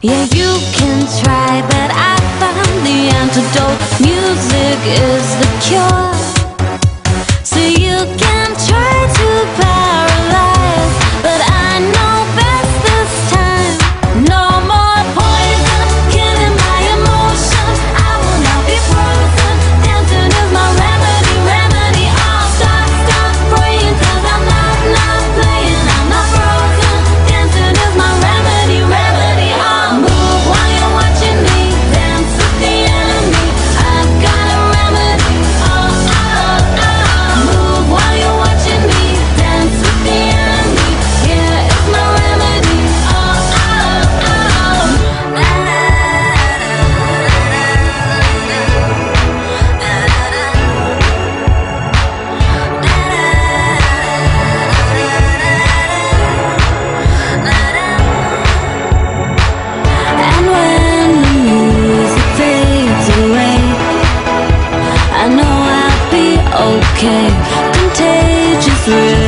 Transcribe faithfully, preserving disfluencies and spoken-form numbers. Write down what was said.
Yeah, you can try, but I found the antidote. Music is the cure. So you can try to paralyze, but I know best this time. No more poison, killing my emotions. I will not be frozen. Dancing is my remedy, remedy. I'll stop, stop praying, cause I'm not, not playing. I'm not broken. Dancing is my remedy, remedy. I'll move while you're watching me dance with the enemy. I've got a remedy. Oh, oh, oh. Move while you're watching me dance with the enemy. Yeah, it's my remedy. Oh, oh, oh. And when the music fades away, I know I'll be okay. Contagious.